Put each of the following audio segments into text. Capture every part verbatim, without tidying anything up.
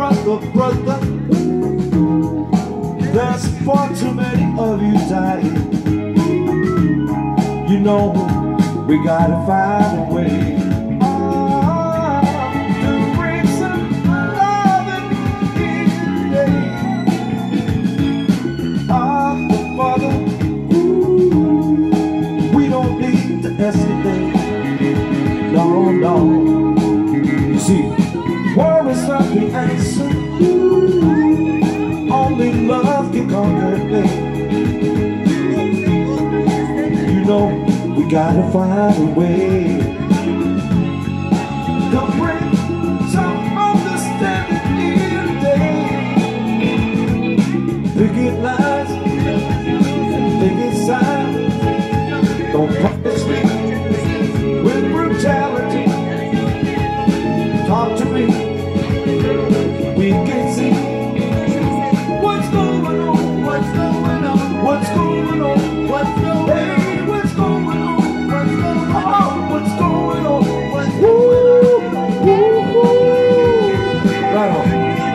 father, brother. There's far too many of you dying. You know, we gotta find a way oh, to bring some loving in today. Ah, Father, we don't need to escalate. No, no. You see, war is not the answer. Only love can conquer hate. You know, we gotta find a way to bring some understanding in today. Picket lines and picket signs. Don't punish me with brutality. Talk to me, we can see what's going on, what's going on, what's going on, what's going on, hey, what's going on, what's going on, oh, what's going on, what's going on, woo, woo, woo. Right on.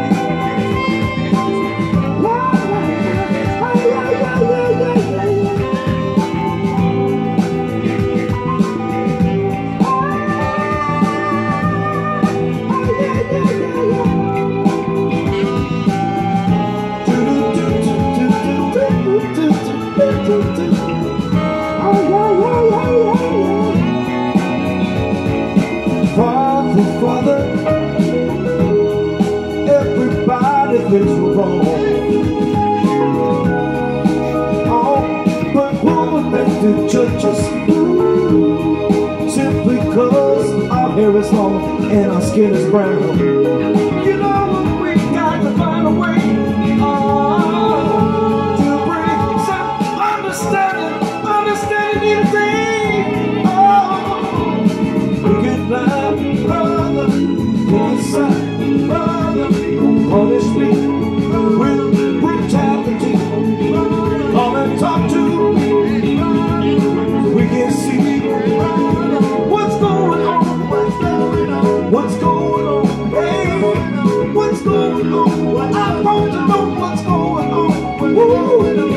Father, Father, everybody thinks we're wrong. Oh, but who would make the judges? Simply cause our hair is long and our skin is brown. You know we got to find a way oh, to bring some understanding, understanding in a day. Oh, we can lie, brother, inside, brother, punish me with brutality. Come and talk to me, we can see what's going on, what's going on, what's going on, hey, what's going on, I want to know what's going on, what's going on.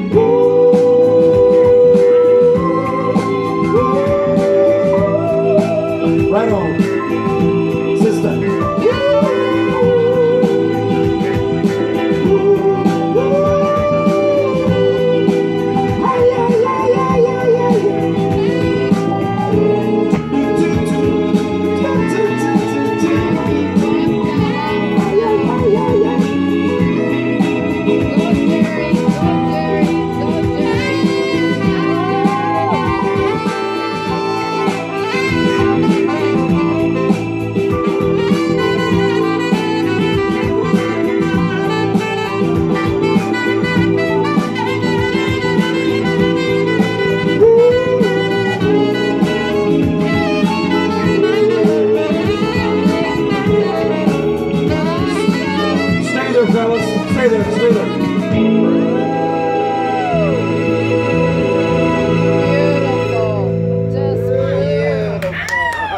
Right on, sister. Fellas, stay there, stay there.